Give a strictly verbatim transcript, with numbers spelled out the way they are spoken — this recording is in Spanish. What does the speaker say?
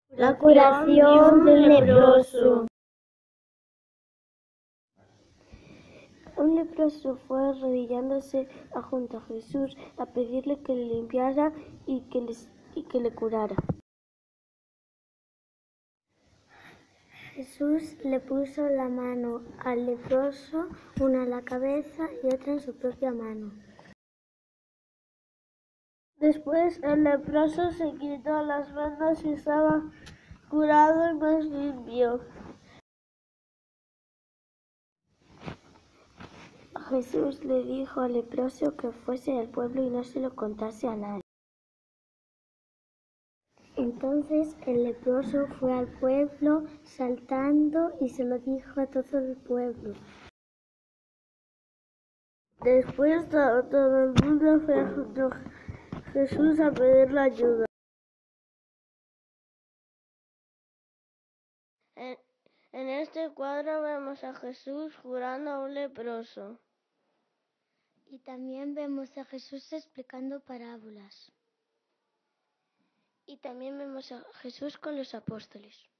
La curación del leproso. Un leproso fue arrodillándose junto a Jesús a pedirle que le limpiara y que, les, y que le curara. Jesús le puso la mano al leproso, una en la cabeza y otra en su propia mano. Después el leproso se quitó las vendas y estaba curado y más limpio. Jesús le dijo al leproso que fuese al pueblo y no se lo contase a nadie. Entonces el leproso fue al pueblo saltando y se lo dijo a todo el pueblo. Después todo, todo el mundo fue a Jesús a pedirle ayuda. En, en este cuadro vemos a Jesús curando a un leproso. Y también vemos a Jesús explicando parábolas. Y también vemos a Jesús con los apóstoles.